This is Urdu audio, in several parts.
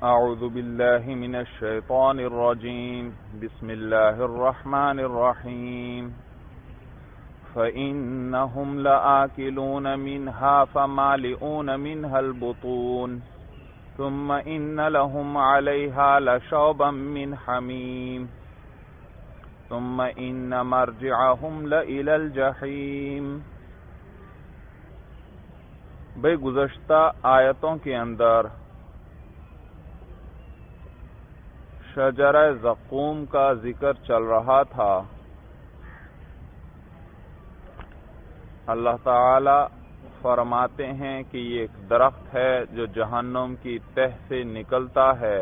اعوذ باللہ من الشیطان الرجیم بسم اللہ الرحمن الرحیم فإنہم لآکلون منها فمالئون منها البطون ثم ان لهم علیہا لشوبا من حمیم ثم ان مرجعہم لإلی الجحیم۔ بھئی گزشتہ آیتوں کے اندر شجرہ زقوم کا ذکر چل رہا تھا۔ اللہ تعالی فرماتے ہیں کہ یہ ایک درخت ہے جو جہنم کی تہ سے نکلتا ہے،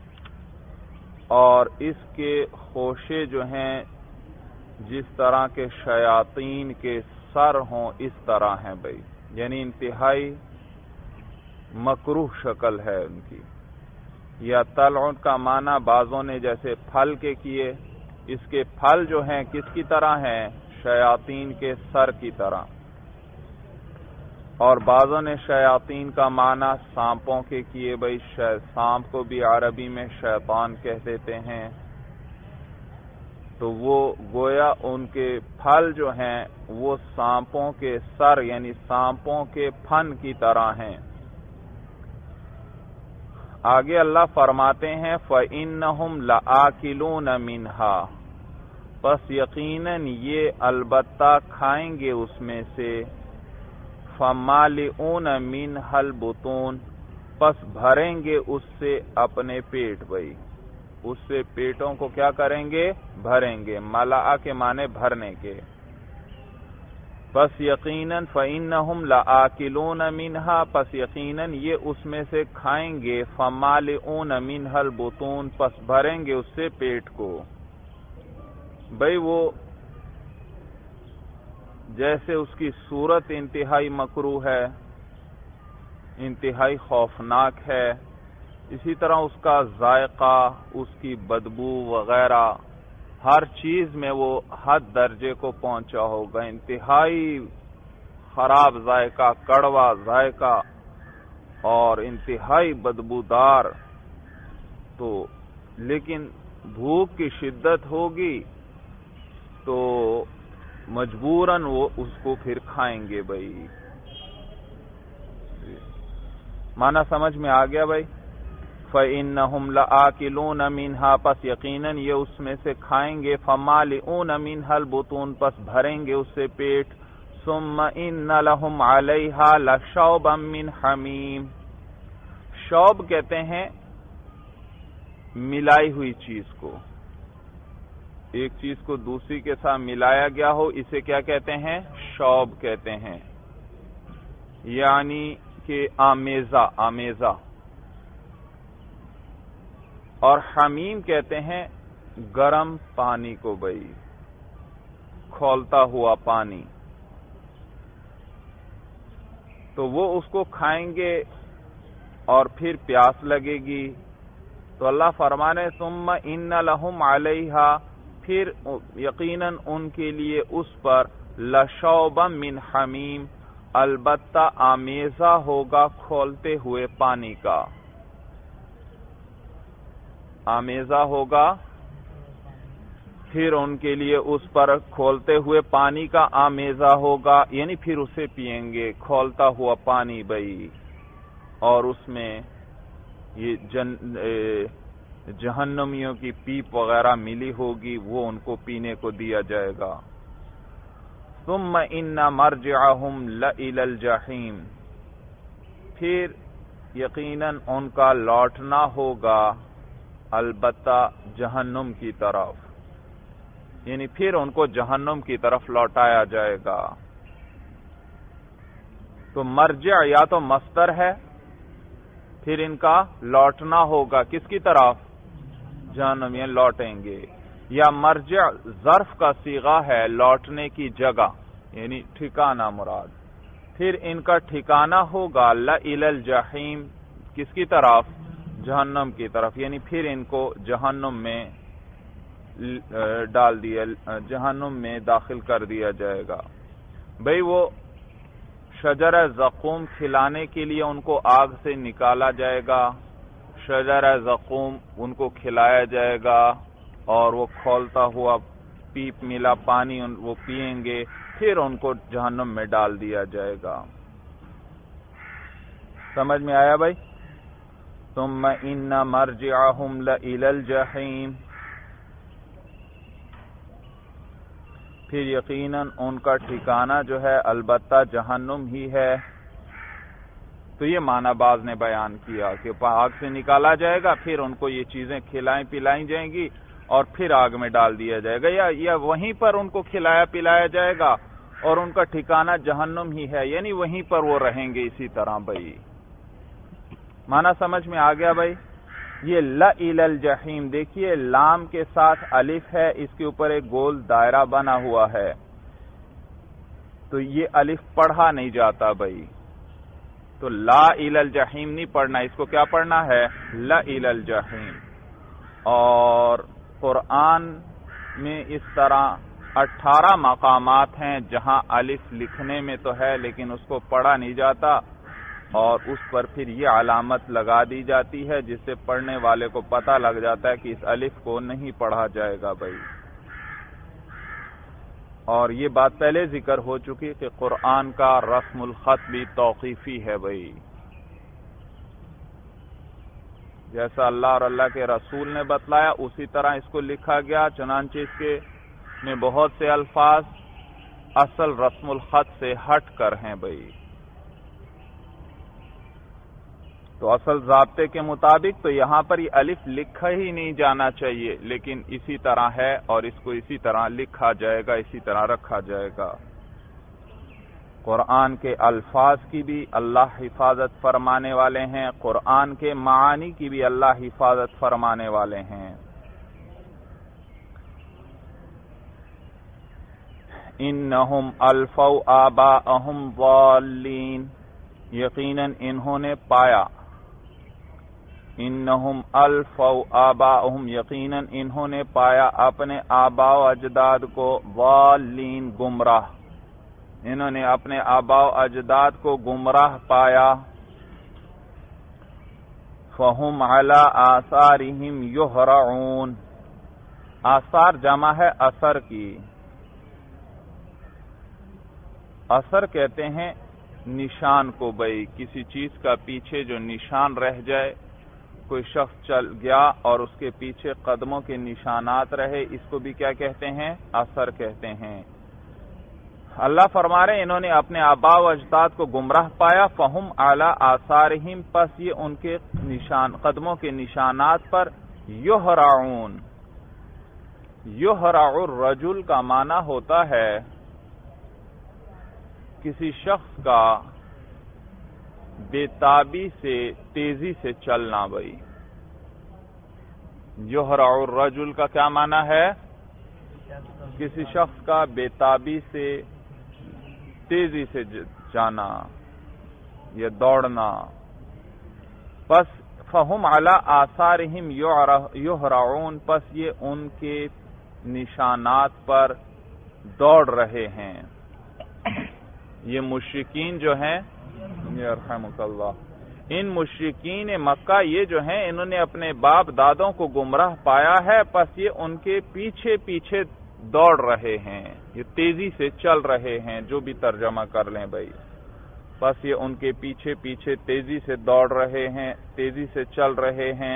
اور اس کے خوشے جو ہیں جس طرح کے شیاطین کے سر ہوں اس طرح ہیں بھائی، یعنی انتہائی مکروہ شکل ہے ان کی۔ یا طلع کا معنی بعضوں نے جیسے پھل کے کیے، اس کے پھل جو ہیں کس کی طرح ہیں؟ شیاطین کے سر کی طرح۔ اور بعضوں نے شیاطین کا معنی سانپوں کے کیے، بھائی سانپ کو بھی عربی میں شیطان کہہ دیتے ہیں، تو وہ گویا ان کے پھل جو ہیں وہ سانپوں کے سر یعنی سانپوں کے پھن کی طرح ہیں۔ آگے اللہ فرماتے ہیں فَإِنَّهُمْ لَآكِلُونَ مِنْهَا، پس یقیناً یہ البتہ کھائیں گے اس میں سے، فَمَالِئُونَ مِنْهَا الْبُطُونَ، پس بھریں گے اس سے اپنے پیٹ، بھائی اس سے پیٹوں کو کیا کریں گے؟ بھریں گے۔ ملأ کے معنی بھرنے کے۔ پس یقیناً فَإِنَّهُمْ لَآكِلُونَ مِنْهَا، پس یقیناً یہ اس میں سے کھائیں گے، فَمَالِئُونَ مِنْهَا الْبُطُونَ، پس بھریں گے اس سے پیٹ کو۔ بھئی وہ جیسے اس کی صورت انتہائی مکروہ ہے، انتہائی خوفناک ہے، اسی طرح اس کا ذائقہ، اس کی بدبو وغیرہ ہر چیز میں وہ حد درجے کو پہنچا ہوگا، انتہائی خراب ذائقہ، کڑوا ذائقہ اور انتہائی بدبودار۔ تو لیکن بھوک کی شدت ہوگی تو مجبوراً وہ اس کو پھر کھائیں گے بھائی۔ معنی سمجھ میں آ گیا بھائی؟ فَإِنَّهُمْ لَآكِلُونَ مِنْهَا، پس یقیناً یہ اس میں سے کھائیں گے، فَمَالِئُونَ مِنْهَا الْبُطُونَ، پس بھریں گے اس سے پیٹ، ثُمَّ إِنَّ لَهُمْ عَلَيْهَا لَشَوْبًا مِّنْ حَمِيمٍ۔ شوب کہتے ہیں ملائی ہوئی چیز کو، ایک چیز کو دوسری کے ساتھ ملایا گیا ہو، اسے کیا کہتے ہیں؟ شوب کہتے ہیں، یعنی کہ آمیزہ۔ اور حمیم کہتے ہیں گرم پانی کو، بھائی کھولتا ہوا پانی۔ تو وہ اس کو کھائیں گے اور پھر پیاس لگے گی، تو اللہ فرمانے ثم ان لہم علیہا، پھر یقیناً ان کے لیے اس پر لشوبا من حمیم، البتہ آمیزہ ہوگا کھولتے ہوئے پانی کا، آمیزہ ہوگا پھر ان کے لیے اس پر کھولتے ہوئے پانی کا آمیزہ ہوگا، یعنی پھر اسے پئیں گے کھولتا ہوا پانی بھائی، اور اس میں یہ جہنمیوں کی پیپ وغیرہ ملی ہوگی، وہ ان کو پینے کو دیا جائے گا۔ ثم ان مرجعہم لإلی الجحیم، پھر یقیناً ان کا لوٹنا ہوگا البتہ جہنم کی طرف، یعنی پھر ان کو جہنم کی طرف لوٹایا جائے گا۔ تو مرجع یا تو مصدر ہے، پھر ان کا لوٹنا ہوگا کس کی طرف؟ جہنم، یعنی لوٹیں گے، یا مرجع ظرف کا صیغہ ہے لوٹنے کی جگہ، یعنی ٹھکانہ مراد، پھر ان کا ٹھکانہ ہوگا لإلی الجحیم، کس کی طرف؟ جہنم کی طرف، یعنی پھر ان کو جہنم میں جہنم میں داخل کر دیا جائے گا۔ بھئی وہ شجرہ زقوم کھلانے کے لیے ان کو آگ سے نکالا جائے گا، شجر زقوم ان کو کھلایا جائے گا اور وہ کھولتا ہوا پیپ ملا پانی وہ پئیں گے، پھر ان کو جہنم میں ڈال دیا جائے گا۔ سمجھ میں آیا بھائی؟ ثم ان مرجعهم لإلی الجحیم، پھر یقیناً ان کا ٹھکانہ جو ہے البتہ جہنم ہی ہے۔ تو یہ معنی بعض نے بیان کیا کہ آگ سے نکالا جائے گا، پھر ان کو یہ چیزیں کھلائیں پلائی جائیں گی اور پھر آگ میں ڈال دیا جائے گا، یا وہیں پر ان کو کھلایا پلایا جائے گا اور ان کا ٹھکانہ جہنم ہی ہے، یعنی وہیں پر وہ رہیں گے اسی طرح۔ بھائی معنی سمجھ میں آ گیا بھائی؟ یہ لإلی الجحیم، دیکھیے لام کے ساتھ الف ہے، اس کے اوپر ایک گول دائرہ بنا ہوا ہے، تو یہ الف پڑھا نہیں جاتا بھائی، تو لا الی الجحیم نہیں پڑھنا، اس کو کیا پڑھنا ہے؟ لإلی الجحیم۔ اور قرآن میں اس طرح 18 مقامات ہیں جہاں الف لکھنے میں تو ہے لیکن اس کو پڑھا نہیں جاتا، اور اس پر پھر یہ علامت لگا دی جاتی ہے جس سے پڑھنے والے کو پتہ لگ جاتا ہے کہ اس الف کو نہیں پڑھا جائے گا بھائی۔ اور یہ بات پہلے ذکر ہو چکی کہ قرآن کا رسم الخط بھی توقیفی ہے بھائی، جیسا اللہ اور اللہ کے رسول نے بتلایا اسی طرح اس کو لکھا گیا، چنانچہ اس کے میں بہت سے الفاظ اصل رسم الخط سے ہٹ کر ہیں بھائی، تو اصل ضابطے کے مطابق تو یہاں پر یہ الف لکھا ہی نہیں جانا چاہیے، لیکن اسی طرح ہے اور اس کو اسی طرح لکھا جائے گا، اسی طرح رکھا جائے گا۔ قرآن کے الفاظ کی بھی اللہ حفاظت فرمانے والے ہیں، قرآن کے معانی کی بھی اللہ حفاظت فرمانے والے ہیں۔ انہم الفوا آباءہم ضالین، یقیناً انہوں نے پایا، انہم الفوا آباءہم، یقیناً انہوں نے پایا اپنے آباء و اجداد کو ضالین، گمراہ، انہوں نے اپنے آباء و اجداد کو گمراہ پایا۔ فہم علی آثارہم یہرعون، آثار جمع ہے اثر کی، اثر کہتے ہیں نشان کو بھائی، کسی چیز کا پیچھے جو نشان رہ جائے، کوئی شخص چل گیا اور اس کے پیچھے قدموں کے نشانات رہے، اس کو بھی کیا کہتے ہیں؟ اثر کہتے ہیں۔ اللہ فرما رہے ہیں انہوں نے اپنے آباء و اجداد کو گمراہ پایا، فہم علی آثارہم، پس یہ ان کے قدموں کے نشانات پر یہرعون، یہرع الرجل کا معنی ہوتا ہے کسی شخص کا بے تابی سے تیزی سے چلنا بھائی، یہرع الرجل کا کیا معنی ہے؟ کسی شخص کا بے تابی سے تیزی سے جانا یا دوڑنا۔ پس فہم علی آثارہم یہرعون، پس یہ ان کے نشانات پر دوڑ رہے ہیں۔ یہ مشرکین جو ہیں، یرحمک اللہ، ان مشرکین مکہ یہ جو ہیں انہوں نے اپنے باپ دادوں کو گمراہ پایا ہے، پس یہ ان کے پیچھے پیچھے دوڑ رہے ہیں، یہ تیزی سے چل رہے ہیں، جو بھی ترجمہ کر لیں بھائی، بس یہ ان کے پیچھے پیچھے تیزی سے دوڑ رہے ہیں، تیزی سے چل رہے ہیں،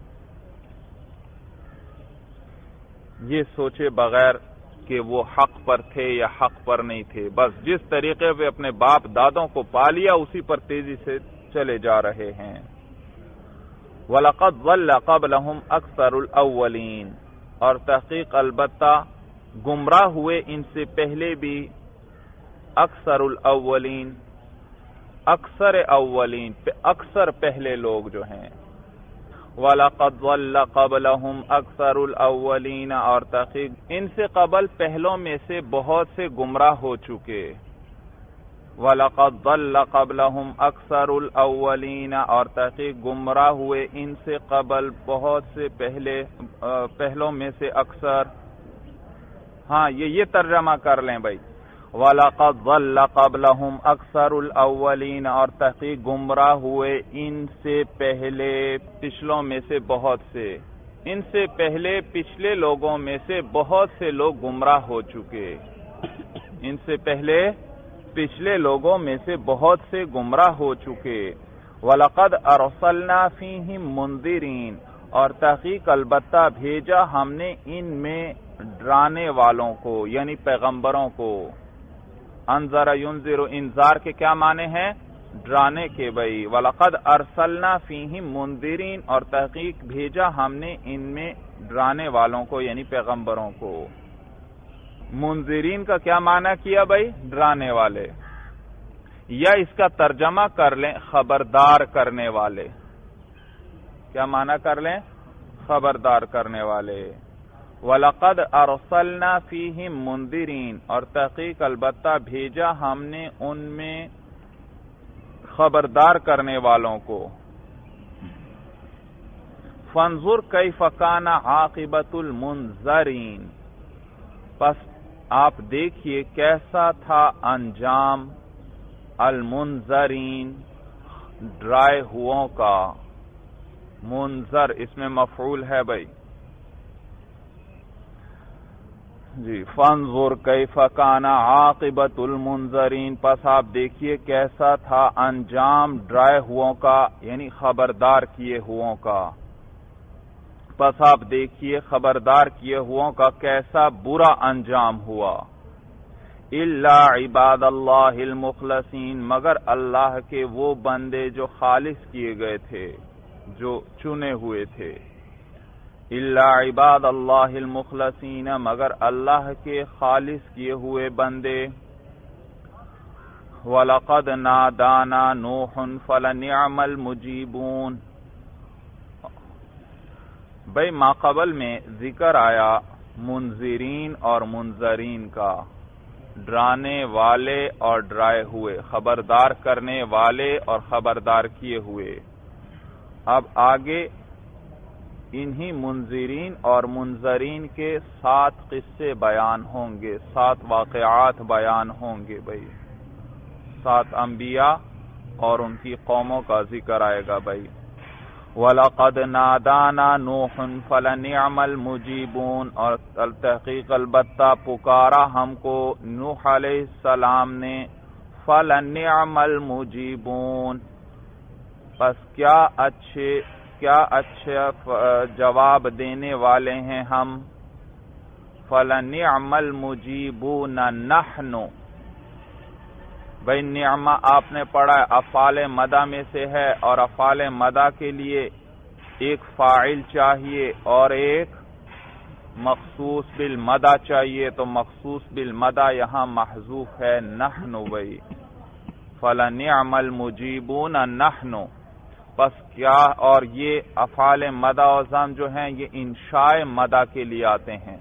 یہ سوچے بغیر کہ وہ حق پر تھے یا حق پر نہیں تھے، بس جس طریقے پہ اپنے باپ دادوں کو پا لیا اسی پر تیزی سے چلے جا رہے ہیں۔ وَلَقَدْ ضَلَّ قَبْلَهُمْ أَكْثَرُ الْأَوَّلِينَ، اور تحقیق البتہ گمراہ ہوئے ان سے پہلے بھی اکثر الاولین، اکثر اولین، اکثر پہلے لوگ جو ہیں۔ وَلَقَدْ ضَلَّ قَبْلَهُمْ أَكْثَرُ الْأَوَّلِينَ، اور تحقیق ان سے قبل پہلوں میں سے بہت سے گمراہ ہو چکے۔ وَلَقَدْ ضَلَّ قَبْلَهُمْ أَكْثَرُ الْأَوَّلِينَ، اور تحقیق گمراہ ہوئے ان سے قبل بہت سے پہلوں میں سے اکثر۔ ہاں یہ ترجمہ کر لیں بھائی، وَلَقَدْ ضَلَّ قَبْلَهُمْ أَكْثَرُ الْأَوَّلِينَ، اور تحقیق گمراہ ہوئے ان سے پہلے پچھلوں میں سے بہت سے، ان سے پہلے پچھلے لوگوں میں سے بہت سے لوگ گمراہ ہو چکے، ان سے پہلے پچھلے لوگوں میں سے بہت سے گمراہ ہو چکے۔ وَلَقَدْ أَرْسَلْنَا فِيهِمْ مُنذِرِينَ، اور تحقیق البتہ بھیجا ہم نے ان میں ڈرانے والوں کو، یعنی پیغمبروں کو۔ انذر ینذر، انذار کے کیا معنی ہیں؟ ڈرانے کے بھائی۔ وَلَقَدْ أَرْسَلْنَا فِيهِمْ مُنذِرِينَ، اور تحقیق بھیجا ہم نے ان میں ڈرانے والوں کو، یعنی پیغمبروں کو۔ منذرین کا کیا معنی کیا بھائی؟ ڈرانے والے، یا اس کا ترجمہ کر لیں خبردار کرنے والے۔ کیا معنی کر لیں؟ خبردار کرنے والے۔ وَلَقَدْ أَرْسَلْنَا فِيهِمْ مُنذِرِينَ، اور تحقیق البتہ بھیجا ہم نے ان میں خبردار کرنے والوں کو۔ فَانظُرْ كَيْفَ كَانَ عَاقِبَةُ الْمُنذَرِينَ، پس آپ دیکھیے کیسا تھا انجام المنذرین، ڈرائے ہوں کا۔ منذر اس میں مفعول ہے بھائی جی۔ فانظر کیف کان عاقبۃ المنذرین، پس آپ دیکھیے کیسا تھا انجام ڈرائے ہوں کا، یعنی خبردار کیے ہوں کا۔ پس آپ دیکھیے خبردار کیے ہوں کا کیسا برا انجام ہوا۔ الا عباد اللہ المخلصین، مگر اللہ کے وہ بندے جو خالص کیے گئے تھے، جو چنے ہوئے تھے۔ الا عباد اللہ المخلصین، مگر اللہ کے خالص کیے ہوئے بندے۔ وَلَقَدْ نَادَانَا نُوحٌ فَلَنِعْمَ الْمُجِيبُونَ، بھئی ماقبل میں ذکر آیا منذرین اور منذرین کا، ڈرانے والے اور ڈرائے ہوئے، خبردار کرنے والے اور خبردار کیے ہوئے۔ اب آگے انہی منذرین اور منذرین کے 7 قصے بیان ہوں گے، 7 واقعات بیان ہوں گے بھائی، 7 انبیاء اور ان کی قوموں کا ذکر آئے گا بھائی۔ وَلَقَدْ نَادَانَا نُوحٌ فَلَنِعْمَ الْمُجِيبُونَ، اور التحقیق البتہ پکارا ہم کو نوح علیہ السلام نے، فَلَنِعْمَ الْمُجِيبُونَ، پس کیا اچھے جواب دینے والے ہیں ہم۔ فَلَنِعْمَ الْمُجِيبُونَ نَحْنُ، بھئی نعمہ آپ نے پڑھا افعال مدہ میں سے ہے، اور افعال مدہ کے لیے ایک فاعل چاہیے اور ایک مخصوص بالمدہ چاہیے، تو مخصوص بالمدہ یہاں محذوف ہے نحن بھئی۔ فَلَنِعْمَ الْمُجِيبُونَ نَحْنُ، پس کیا، اور یہ افعال مدہ اعظم جو ہیں یہ انشاء مدہ کے لیے آتے ہیں،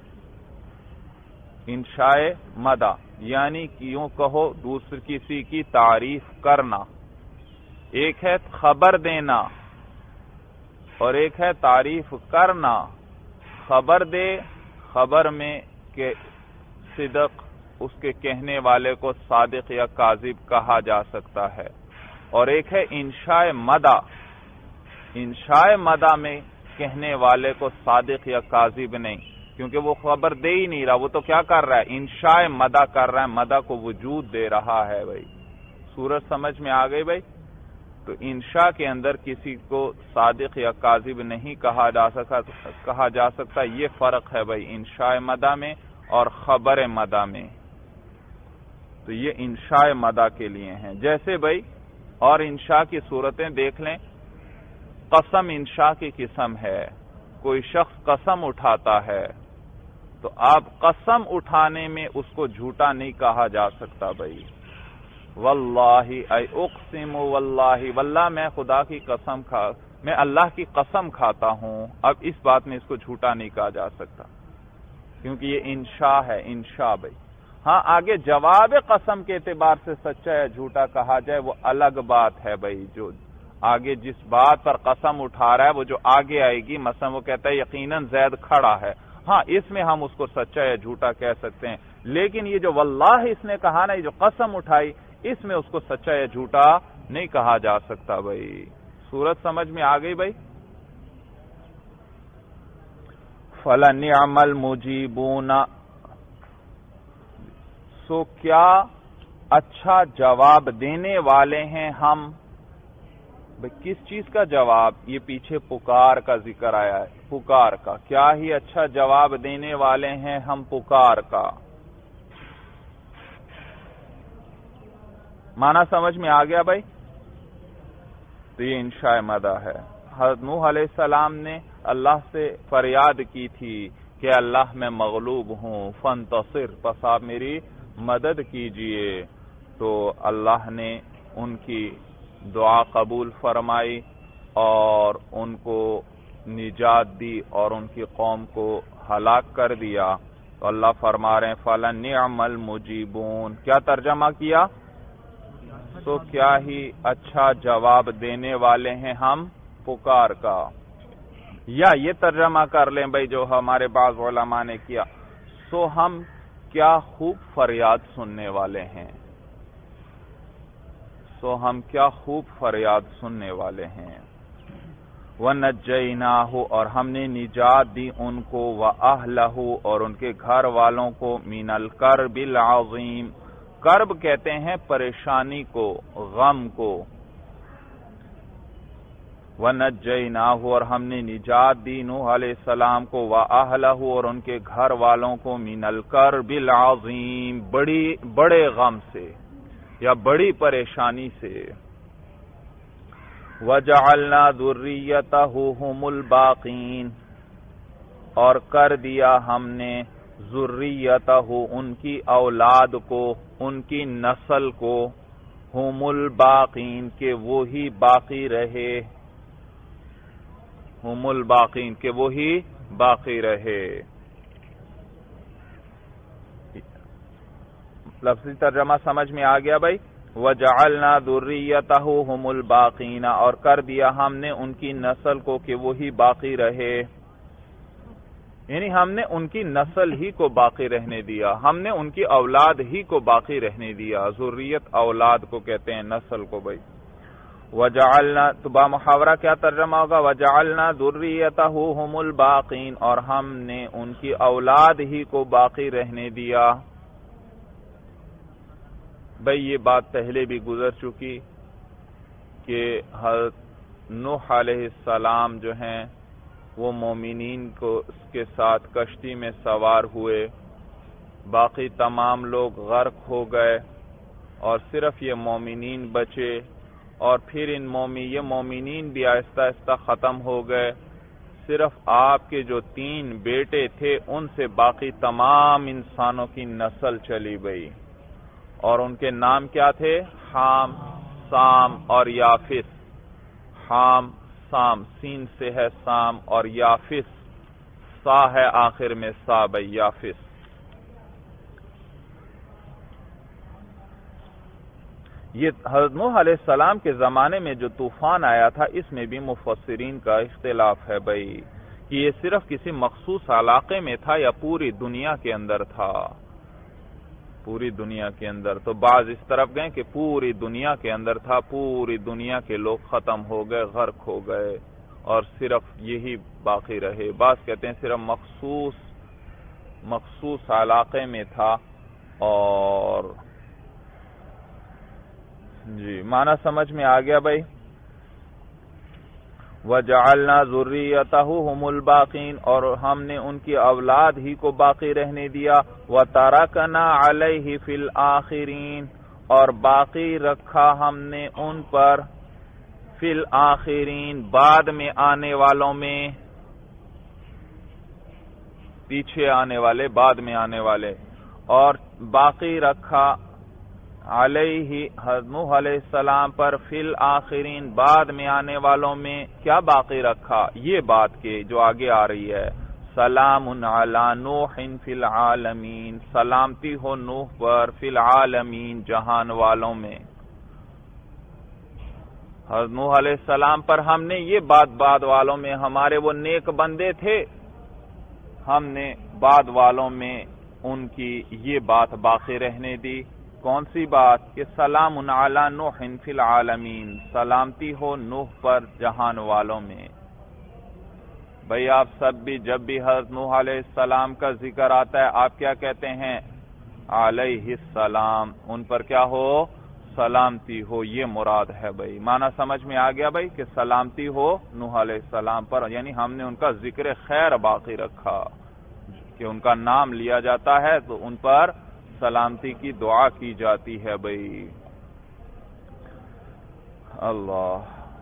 انشاء مدہ یعنی کہ یوں کہو دوسری کسی کی تعریف کرنا۔ ایک ہے خبر دینا اور ایک ہے تعریف کرنا۔ خبر دے، خبر میں کہ صدق، اس کے کہنے والے کو صادق یا کاذب کہا جا سکتا ہے، اور ایک ہے انشاء مدہ۔ انشاء مدہ میں کہنے والے کو صادق یا کاذب نہیں، کیونکہ وہ خبر دے ہی نہیں رہا، وہ تو کیا کر رہا ہے؟ انشاء مدہ کر رہا ہے، مدہ کو وجود دے رہا ہے بھائی۔ صورت سمجھ میں آ گئی بھائی؟ تو انشاء کے اندر کسی کو صادق یا کاذب نہیں کہا جا سکتا، یہ فرق ہے بھائی انشاء مدہ میں اور خبر مدہ میں۔ تو یہ انشاء مدہ کے لیے ہیں۔ جیسے بھائی اور انشاء کی صورتیں دیکھ لیں، قسم انشاء کی قسم ہے، کوئی شخص قسم اٹھاتا ہے تو آپ قسم اٹھانے میں اس کو جھوٹا نہیں کہا جا سکتا بھائی۔ واللہ ای اقسم واللہ، واللہ میں خدا کی قسم میں اللہ کی قسم کھاتا ہوں، اب اس بات میں اس کو جھوٹا نہیں کہا جا سکتا کیونکہ یہ انشاء ہے، انشاء بھائی۔ ہاں آگے جواب قسم کے اعتبار سے سچا یا جھوٹا کہا جائے وہ الگ بات ہے بھائی، جو آگے جس بات پر قسم اٹھا رہا ہے وہ جو آگے آئے گی، مثلا وہ کہتا ہے یقیناً زید کھڑا ہے، ہاں اس میں ہم اس کو سچا یا جھوٹا کہہ سکتے ہیں، لیکن یہ جو واللہ اس نے کہا نا، یہ جو قسم اٹھائی، اس میں اس کو سچا یا جھوٹا نہیں کہا جا سکتا بھائی۔ صورت سمجھ میں آ گئی بھائی؟ فَلَنِعْمَ الْمُجِيبُونَ، سو کیا اچھا جواب دینے والے ہیں ہم۔ کس چیز کا جواب؟ یہ پیچھے پکار کا ذکر آیا ہے، پکار کا، کیا ہی اچھا جواب دینے والے ہیں ہم پکار کا۔ معنی سمجھ میں آ گیا بھائی؟ تو یہ انشاء مدح ہے۔ حضرت نوح علیہ السلام نے اللہ سے فریاد کی تھی کہ اللہ میں مغلوب ہوں، فانتصر، پس آپ میری مدد کیجئے، تو اللہ نے ان کی دعا قبول فرمائی اور ان کو نجات دی اور ان کی قوم کو ہلاک کر دیا۔ تو اللہ فرما رہے ہیں فَلَنِعْمَ الْمُجِيبُونَ، کیا ترجمہ کیا؟ تو کیا ہی اچھا جواب دینے والے ہیں ہم پکار کا، یا یہ ترجمہ کر لیں بھائی جو ہمارے بعض علماء نے کیا، سو ہم کیا خوب فریاد سننے والے ہیں، سو ہم کیا خوب فریاد سننے والے ہیں۔ وَنَجَّيْنَاهُ، اور ہم نے نجات دی ان کو، وَأَهْلَهُ، اور ان کے گھر والوں کو، مِنَ الْكَرْبِ الْعَظِيمِ، کرب کہتے ہیں پریشانی کو، غم کو۔ وَنَجَّيْنَاهُ، اور ہم نے نجات دی نوح علیہ السلام کو، وَأَهْلَهُ، اور ان کے گھر والوں کو، مِنَ الْكَرْبِ الْعَظِيمِ، بڑے غم سے یا بڑی پریشانی سے۔ وَجَعَلْنَا ذُرِّيَّتَهُ هُمُ الْبَاقِينَ، اور کر دیا ہم نے ذریتہ، ان کی اولاد کو، ان کی نسل کو، ہم الباقین، کہ وہی باقی رہے، ہم الباقین، کہ وہی باقی رہے۔ لفظی ترجمہ سمجھ میں آ گیا بھائی؟ وَجَعَلْنَا ذُرِّيَّتَهُ هُمُ الْبَاقِينَ، اور کر دیا ہم نے ان کی نسل کو کہ وہی باقی رہے، یعنی ہم نے ان کی نسل ہی کو باقی رہنے دیا، ہم نے ان کی اولاد ہی کو باقی رہنے دیا۔ ذریت اولاد کو کہتے ہیں، نسل کو بھائی۔ وَجَعَلْنَا، تو با محاورہ کیا ترجمہ ہوگا؟ وَجَعَلْنَا ذُرِّيَّتَهُ هُمُ الْبَاقِينَ، اور ہم نے ان کی اولاد ہی کو باقی رہنے دیا۔ بھئی یہ بات پہلے بھی گزر چکی کہ حضرت نوح علیہ السلام جو ہیں وہ مومنین کو اس کے ساتھ کشتی میں سوار ہوئے، باقی تمام لوگ غرق ہو گئے اور صرف یہ مومنین بچے، اور پھر یہ مومنین بھی آہستہ آہستہ ختم ہو گئے، صرف آپ کے جو 3 بیٹے تھے ان سے باقی تمام انسانوں کی نسل چلی گئی، اور ان کے نام کیا تھے؟ حام، سام اور یافس۔ حام، سام، سین سے ہے سام، اور یافس سا ہے آخر میں سا بھائی، یافس۔ یہ حضرت نوح علیہ السلام کے زمانے میں جو طوفان آیا تھا، اس میں بھی مفسرین کا اختلاف ہے بھائی کہ یہ صرف کسی مخصوص علاقے میں تھا یا پوری دنیا کے اندر تھا، پوری دنیا کے اندر۔ تو بعض اس طرف گئے کہ پوری دنیا کے اندر تھا، پوری دنیا کے لوگ ختم ہو گئے، غرق ہو گئے اور صرف یہی باقی رہے۔ بعض کہتے ہیں صرف مخصوص علاقے میں تھا۔ اور جی معنی سمجھ میں آ گیا بھائی؟ وَجَعَلْنَا ذُرِّيَّتَهُ هُمُ الْبَاقِينَ، اور ہم نے ان کی اولاد ہی کو باقی رہنے دیا۔ وَتَرَكْنَا عَلَيْهِ فِي الْآخِرِينَ، اور باقی رکھا ہم نے ان پر فی الآخرین، بعد میں آنے والوں میں، پیچھے آنے والے، بعد میں آنے والے، اور باقی رکھا علیہ نوح علیہ السلام پر فی الآخرین، بعد میں آنے والوں میں کیا باقی رکھا؟ یہ بات کہ جو آگے آ رہی ہے، سلام علی نوح فی العالمین، سلامتی ہو نوح پر فی العالمین، جہان والوں میں۔ حضرت نوح علیہ السلام پر ہم نے یہ بات بعد والوں میں، ہمارے وہ نیک بندے تھے، ہم نے بعد والوں میں ان کی یہ بات باقی رہنے دی. کون سی بات؟ کہ سلام علی نوح فی العالمین، سلامتی ہو نوح پر جہان والوں میں. بھئی آپ سب بھی جب بھی حضرت نوح علیہ السلام کا ذکر آتا ہے آپ کیا کہتے ہیں؟ علیہ السلام، ان پر کیا ہو؟ سلامتی ہو. یہ مراد ہے بھئی. معنی سمجھ میں آ گیا بھئی کہ سلامتی ہو نوح علیہ السلام پر، یعنی ہم نے ان کا ذکر خیر باقی رکھا کہ ان کا نام لیا جاتا ہے تو ان پر سلامتی کی دعا کی جاتی ہے بھئی. اللہ.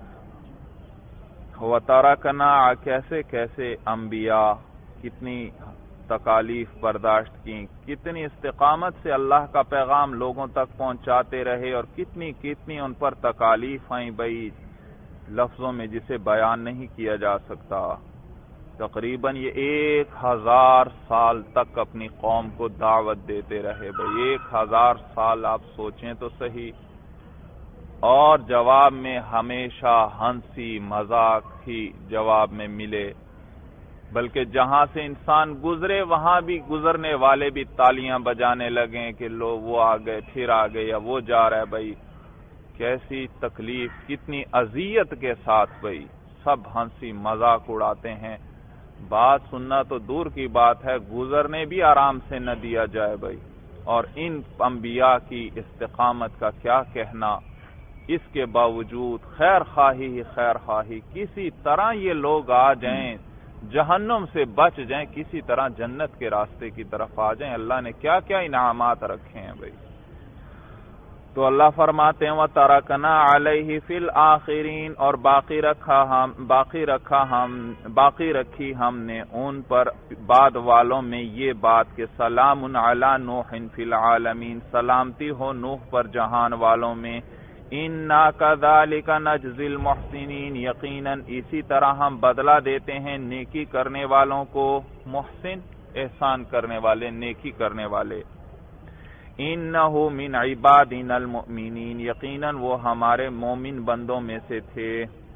وَتَرَكْنَا، کیسے کیسے انبیاء کتنی تکالیف برداشت کی، کتنی استقامت سے اللہ کا پیغام لوگوں تک پہنچاتے رہے، اور کتنی کتنی ان پر تکالیف آئیں بھئی، لفظوں میں جسے بیان نہیں کیا جا سکتا. تقریباً یہ 1000 سال تک اپنی قوم کو دعوت دیتے رہے بھئی. 1000 سال آپ سوچیں تو صحیح. اور جواب میں ہمیشہ ہنسی مذاق ہی جواب میں ملے، بلکہ جہاں سے انسان گزرے وہاں بھی گزرنے والے بھی تالیاں بجانے لگیں کہ لو وہ آ گئے، پھر آ گئے، یا وہ جا رہا ہے بھئی. کیسی تکلیف، کتنی اذیت کے ساتھ بھئی سب ہنسی مذاق اڑاتے ہیں. بات سننا تو دور کی بات ہے، گزرنے بھی آرام سے نہ دیا جائے بھئی. اور ان انبیاء کی استقامت کا کیا کہنا. اس کے باوجود خیر خواہی ہی خیر خواہی، کسی طرح یہ لوگ آ جائیں، جہنم سے بچ جائیں، کسی طرح جنت کے راستے کی طرف آ جائیں. اللہ نے کیا کیا انعامات رکھے ہیں بھئی. تو اللہ فرماتے ہیں وَتَرَكْنَا عَلَيْهِ فِي الْآخِرِينَ، اور باقی رکھی ہم نے ان پر بعد والوں میں یہ بات کہ سلام علی نوح فی العالمین، سلامتی ہو نوح پر جہان والوں میں. اِنَّا كَذَلِكَ نَجْزِي الْمُحْسِنِينَ، یقیناً اسی طرح ہم بدلہ دیتے ہیں نیکی کرنے والوں کو. محسن احسان کرنے والے، نیکی کرنے والے. اِنَّهُ مِنْ عِبَادِنَا الْمُؤْمِنِينَ، یقیناً وہ ہمارے مومن بندوں میں سے تھے.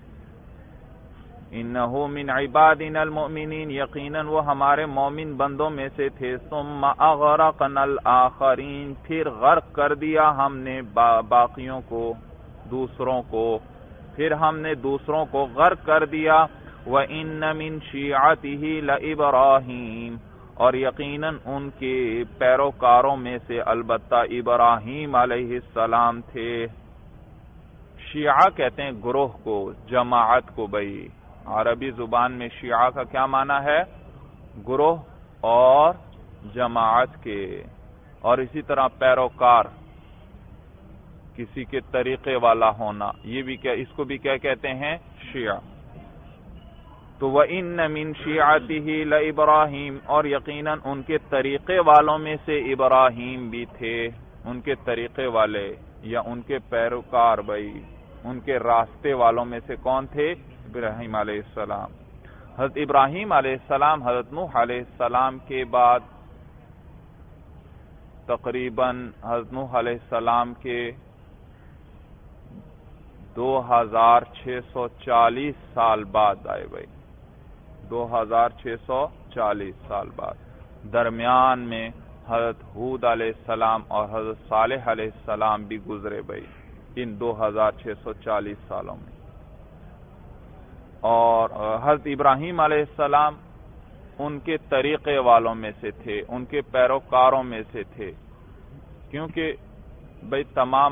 اِنَّهُ مِنْ عِبَادِنَا الْمُؤْمِنِينَ، یقیناً وہ ہمارے مومن بندوں میں سے تھے. ثُمَّ أَغْرَقْنَا الْآخَرِينَ، پھر غرق کر دیا ہم نے باقیوں کو، دوسروں کو. پھر ہم نے دوسروں کو غرق کر دیا. وَإِنَّ مِنْ شِيعَتِهِ لَإِبْرَاهِيمَ، اور یقیناً ان کے پیروکاروں میں سے البتہ ابراہیم علیہ السلام تھے. شیعہ کہتے ہیں گروہ کو، جماعت کو بھئی. عربی زبان میں شیعہ کا کیا معنی ہے؟ گروہ اور جماعت کے. اور اسی طرح پیروکار، کسی کے طریقے والا ہونا، یہ بھی کیا، اس کو بھی کیا کہتے ہیں؟ شیعہ. تو وَإِنَّ مِن شِيعَتِهِ لَإِبْرَاهِيمَ، اور یقیناً ان کے طریقے والوں میں سے ابراہیم بھی تھے. ان کے طریقے والے یا ان کے پیروکار بھائی، ان کے راستے والوں میں سے کون تھے؟ ابراہیم علیہ السلام. حضرت ابراہیم علیہ السلام حضرت نوح علیہ السلام کے بعد تقریباً حضرت نوح علیہ السلام کے 2640 سال بعد آئے بھائی. 2640 سال بعد. درمیان میں حضرت ہود علیہ السلام اور حضرت صالح علیہ السلام بھی گزرے بھائی ان 2640 سالوں میں. اور حضرت ابراہیم علیہ السلام ان کے طریقے والوں میں سے تھے، ان کے پیروکاروں میں سے تھے، کیونکہ بھائی تمام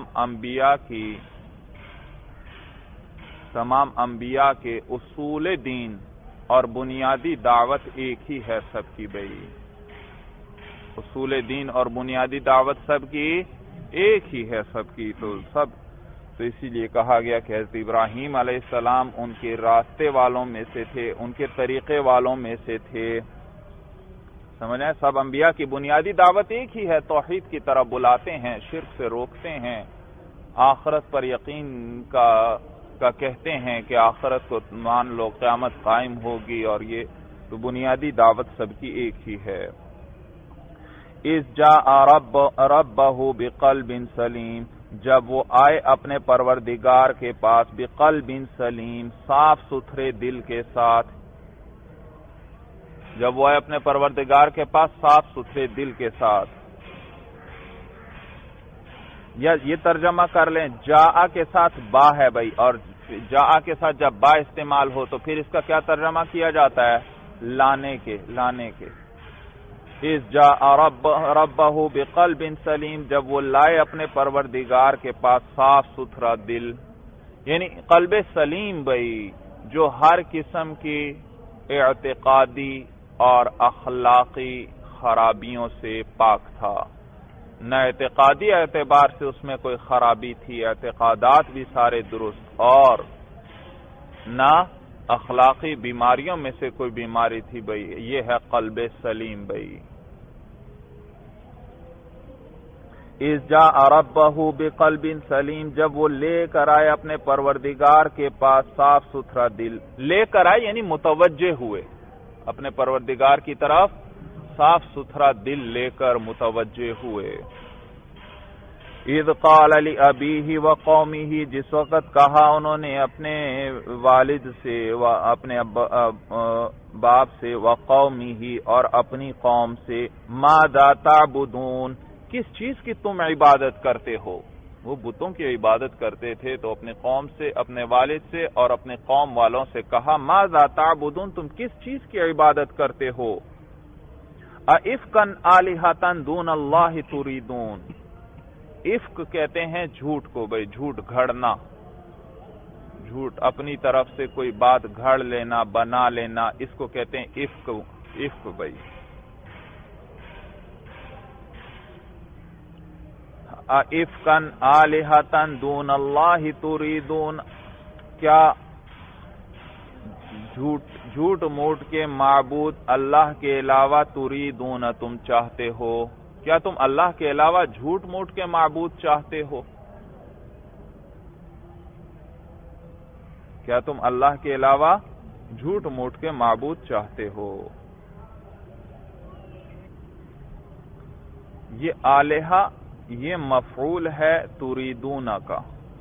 انبیاء کے اصول دین اور بنیادی دعوت ایک ہی ہے سب کی بھائی. اصول دین اور بنیادی دعوت سب کی ایک ہی ہے سب کی. تو اسی لیے کہا گیا کہ حضرت ابراہیم علیہ السلام ان کے راستے والوں میں سے تھے، ان کے طریقے والوں میں سے تھے. سمجھ آئے؟ سب انبیاء کی بنیادی دعوت ایک ہی ہے، توحید کی طرف بلاتے ہیں، شرک سے روکتے ہیں، آخرت پر یقین کا کہتے ہیں کہ آخرت کو مان لو، قیامت قائم ہوگی، اور یہ تو بنیادی دعوت سب کی ایک ہی ہے. اذ جاء ربہ بقلب سلیم، جب وہ آئے اپنے پروردگار کے پاس بقلب سلیم، صاف ستھرے دل کے ساتھ. جب وہ آئے اپنے پروردگار کے پاس صاف ستھرے دل کے ساتھ. یا یہ ترجمہ کر لیں جاء کے ساتھ با ہے بھائی، اور جاء کے ساتھ جب با استعمال ہو تو پھر اس کا کیا ترجمہ کیا جاتا ہے؟ لانے کے. اذ جاء ربہ بقلب سلیم، جب وہ لائے اپنے پروردگار کے پاس صاف ستھرا دل، یعنی قلب سلیم بھائی جو ہر قسم کی اعتقادی اور اخلاقی خرابیوں سے پاک تھا. نہ اعتقادی اعتبار سے اس میں کوئی خرابی تھی، اعتقادات بھی سارے درست، اور نہ اخلاقی بیماریوں میں سے کوئی بیماری تھی بھائی. یہ ہے قلب سلیم بھائی. اذ جاء ربہ بقلب سلیم، جب وہ لے کر آئے اپنے پروردگار کے پاس صاف ستھرا دل. لے کر آئے یعنی متوجہ ہوئے اپنے پروردگار کی طرف، صاف ستھرا دل لے کر متوجہ ہوئے. اذ قال لأبیہ وقومہ، جس وقت کہا انہوں نے اپنے والد سے، اپنے باپ سے، وقومہ اور اپنی قوم سے، ماذا تعبدون، کس چیز کی تم عبادت کرتے ہو. وہ بتوں کی عبادت کرتے تھے، تو اپنے قوم سے، اپنے والد سے اور اپنے قوم والوں سے کہا ماذا تعبدون، تم کس چیز کی عبادت کرتے ہو. اَإِفْكًا آلِهَةً دُونَ اللَّهِ تُرِيدُونَ، افک کہتے ہیں جھوٹ کو بھائی، جھوٹ گھڑنا، جھوٹ اپنی طرف سے کوئی بات گھڑ لینا، بنا لینا، اس کو کہتے ہیں افک بھائی. اَإِفْكًا آلِهَةً دُونَ اللَّهِ تُرِيدُونَ، کیا جھوٹ موٹ کے معبود اللہ کے علاوہ تُرِيدُونَ تم چاہتے ہو، کیا تم اللہ کے علاوہ جھوٹ موٹ کے معبود چاہتے ہو؟ کیا تم اللہ کے علاوہ جھوٹ موٹ کے معبود چاہتے ہو؟ یہ آلہہ یہ مفعول ہے تُرِيدُونَ کا.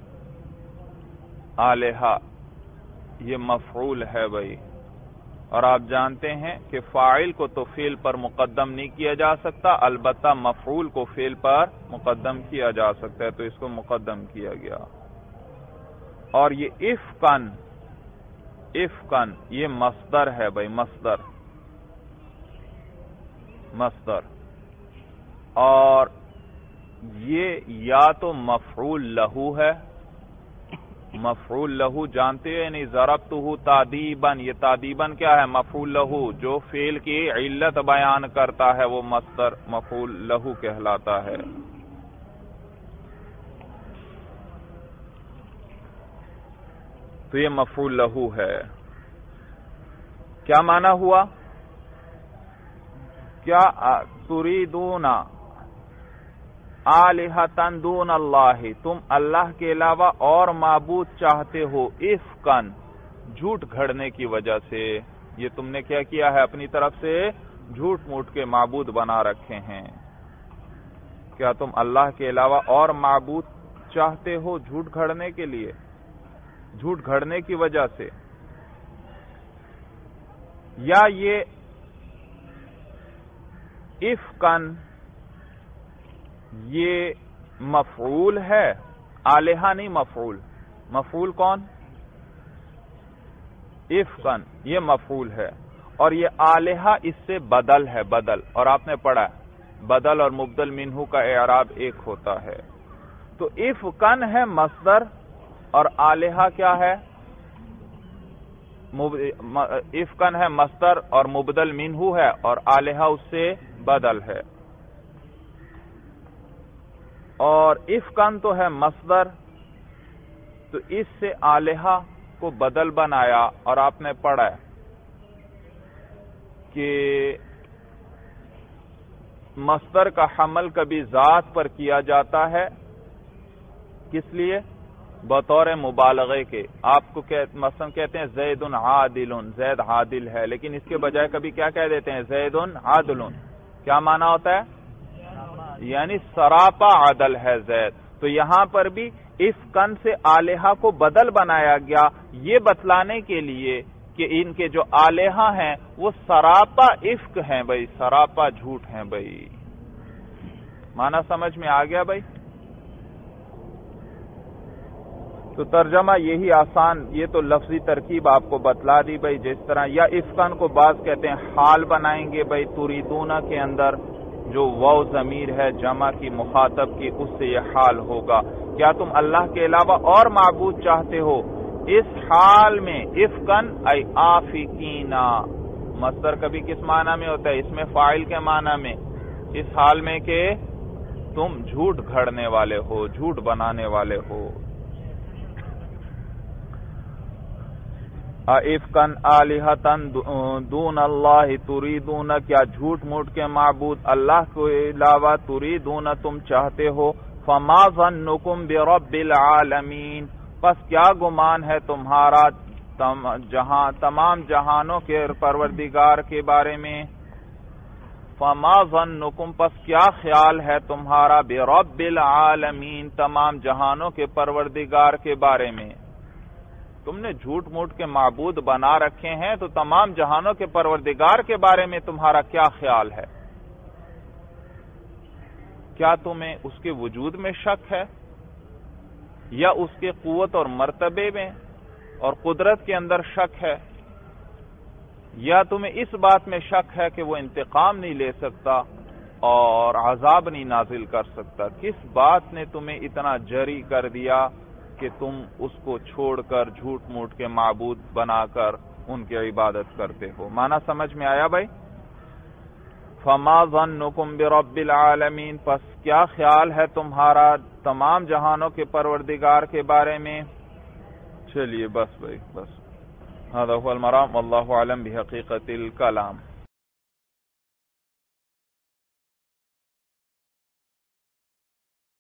آلہہ یہ مفعول ہے بھائی، اور آپ جانتے ہیں کہ فاعل کو تو فعل پر مقدم نہیں کیا جا سکتا، البتہ مفعول کو فعل پر مقدم کیا جا سکتا ہے، تو اس کو مقدم کیا گیا. اور یہ افکن یہ مصدر ہے بھائی، مصدر، اور یہ یا تو مفعول لہو ہے، مفعول لہو جانتے ہیں، یعنی ضربتہ تادیباً، یہ تادیباً کیا ہے؟ مفعول لہو، جو فعل کی علت بیان کرتا ہے وہ مصدر مفعول لہو کہلاتا ہے. تو یہ مفعول لہو ہے. کیا معنی ہوا؟ کیا تُرِيدُونَ آلِهَةً دُونَ اللَّهِ، تم اللہ کے علاوہ اور معبود چاہتے ہو، افکن جھوٹ گھڑنے کی وجہ سے. یہ تم نے کیا کیا ہے؟ اپنی طرف سے جھوٹ موٹ کے معبود بنا رکھے ہیں. کیا تم اللہ کے علاوہ اور معبود چاہتے ہو جھوٹ گھڑنے کے لیے، جھوٹ گھڑنے کی وجہ سے؟ یا یہ افکن یہ مفعول ہے، آلہہ نہیں مفعول. مفعول کون؟ افکن یہ مفعول ہے، اور یہ آلہہ اس سے بدل ہے، بدل. اور آپ نے پڑھا بدل اور مبدل منہ کا اعراب ایک ہوتا ہے. تو افکن ہے مصدر، اور آلہہ کیا ہے؟ افکن ہے مصدر اور مبدل منہ ہے، اور آلہہ اس سے بدل ہے. اور افکن تو ہے مصدر، تو اس سے آلہہ کو بدل بنایا. اور آپ نے پڑھا کہ مصدر کا حمل کبھی ذات پر کیا جاتا ہے، کس لیے؟ بطور مبالغے کے. آپ کو مثلا کہتے ہیں زید عادل، زید عادل ہے، لیکن اس کے بجائے کبھی کیا کہہ دیتے ہیں؟ زید عادل. کیا معنی ہوتا ہے؟ یعنی سراپا عدل ہے زید. تو یہاں پر بھی افکن سے آلہہ کو بدل بنایا گیا، یہ بتلانے کے لیے کہ ان کے جو آلہہ ہیں وہ سراپا افک ہیں بھائی، سراپا جھوٹ ہیں بھائی۔ معنی سمجھ میں آ گیا بھائی؟ تو ترجمہ یہی آسان، یہ تو لفظی ترکیب آپ کو بتلا دی بھائی، جس طرح یا افکن کو بعض کہتے ہیں حال بنائیں گے بھائی، تریدون کے اندر جو واو ضمیر ہے جمع کی مخاطب کی، اس سے یہ حال ہوگا، کیا تم اللہ کے علاوہ اور معبود چاہتے ہو؟ اس حال میں افکن ای آفکینا، مصدر کبھی کس معنی میں ہوتا ہے؟ اس میں فاعل کے معنی میں، اس حال میں کہ تم جھوٹ گھڑنے والے ہو، جھوٹ بنانے والے ہو۔ افکن آلہتن دون اللہ تریدون، کیا جھوٹ موٹ کے معبود اللہ کے علاوہ تریدون تم چاہتے ہو؟ فما ظنکم برب العالمین، پس کیا گمان ہے تمہارا تمام جہانوں کے پروردگار کے بارے میں؟ فما ظنکم، پس کیا خیال ہے تمہارا برب العالمین، تمام جہانوں کے پروردگار کے بارے میں؟ تم نے جھوٹ موٹ کے معبود بنا رکھے ہیں، تو تمام جہانوں کے پروردگار کے بارے میں تمہارا کیا خیال ہے؟ کیا تمہیں اس کے وجود میں شک ہے، یا اس کے قوت اور مرتبے میں اور قدرت کے اندر شک ہے، یا تمہیں اس بات میں شک ہے کہ وہ انتقام نہیں لے سکتا اور عذاب نہیں نازل کر سکتا؟ کس بات نے تمہیں اتنا جری کر دیا کہ تم اس کو چھوڑ کر جھوٹ موٹ کے معبود بنا کر ان کی عبادت کرتے ہو؟ معنی سمجھ میں آیا بھائی؟ فما ظنکم برب العالمین، پس کیا خیال ہے تمہارا تمام جہانوں کے پروردگار کے بارے میں؟ چلیے بس بھائی، بس۔ هذا هو المرام والله اعلم بحقیقت الکلام۔